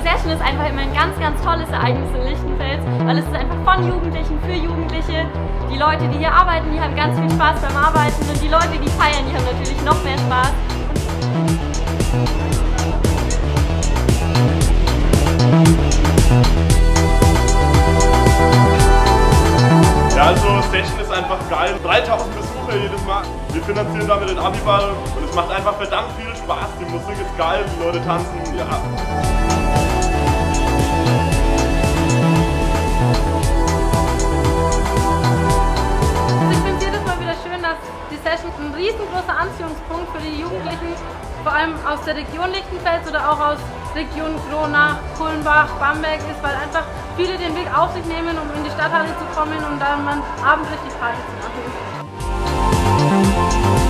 Session ist einfach immer ein ganz, ganz tolles Ereignis in Lichtenfels, weil es ist einfach von Jugendlichen für Jugendliche. Die Leute, die hier arbeiten, die haben ganz viel Spaß beim Arbeiten und die Leute, die feiern, die haben natürlich noch mehr Spaß. Ja, also Session ist einfach geil. 3000 Besucher jedes Mal. Wir finanzieren damit den Abiball und es macht einfach verdammt viel Spaß. Die Musik ist geil, die Leute tanzen, ja. Ich finde jedes Mal wieder schön, dass die Session ein riesengroßer Anziehungspunkt für die Jugendlichen, vor allem aus der Region Lichtenfels oder auch aus Region Kronach, Kulmbach, Bamberg ist, weil einfach viele den Weg auf sich nehmen, um in die Stadthalle zu kommen und dann abends richtig Party zu machen.